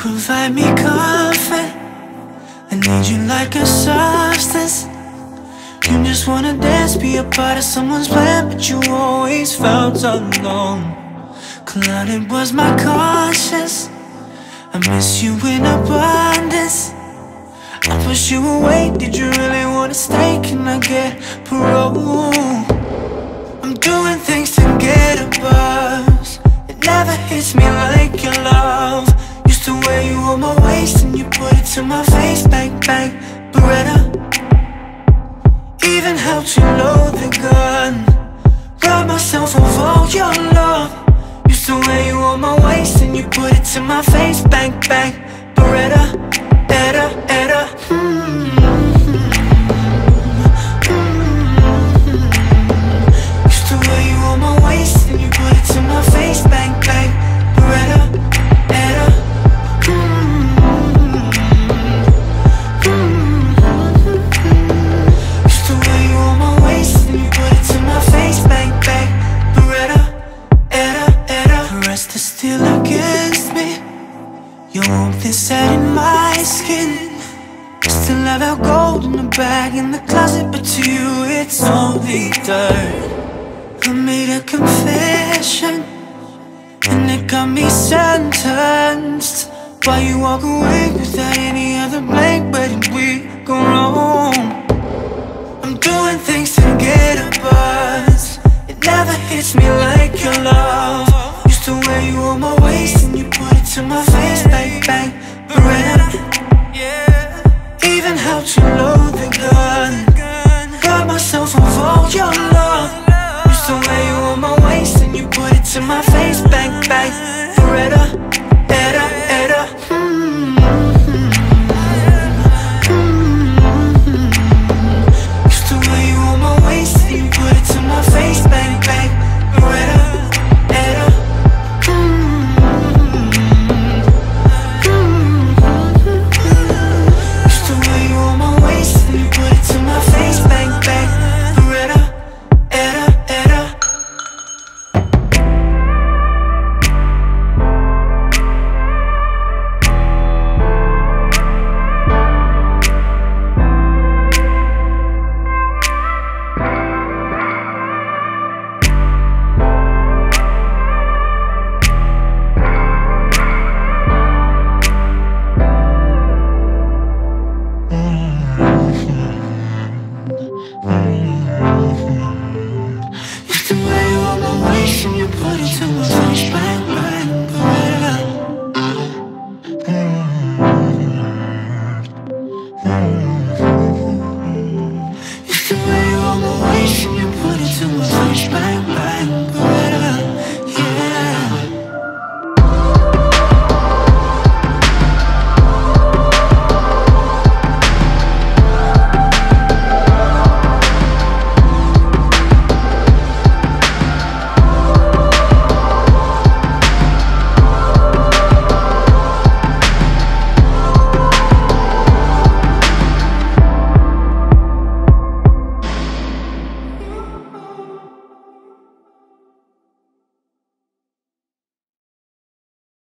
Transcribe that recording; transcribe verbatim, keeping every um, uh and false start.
provide me comfort. I need you like a substance. You just wanna dance, be a part of someone's plan, but you always felt alone. Clouded was my conscience. I miss you in abundance. I push you away, did you really wanna stay? Can I get parole? I'm doing things to get a buzz. It never hits me like your love. Used to wear you on my waist and you put it to my face. Bang, bang, Beretta. Even helped you load the gun. Robbed myself of all your love. Used to wear you on my waist and you put it to my face. Bang, bang, Beretta, Etta, Etta. Mm-hmm. Mm-hmm. Used to wear you on my waist and you put it to my face. Bang, bang, Beretta, Etta. Mm-hmm. Mm-hmm. Used to wear you on my waist and you put it to my face. Bang, bang, Beretta, Etta, Etta. The rest is still against me. Your warmth is set in my skin. Still have our gold in the bag in the closet, but to you it's only dirt. I made a confession and it got me sentenced. Why you walk away without any other blank? Where did we go wrong? I'm doing things to get a buzz. It never hits me like your love. Used to wear you on my waist and you put it to my face. Bang, bang, Beretta. Even helped you load the gun. Got myself of all your love. Used to wear you on my waist and you put it to my face.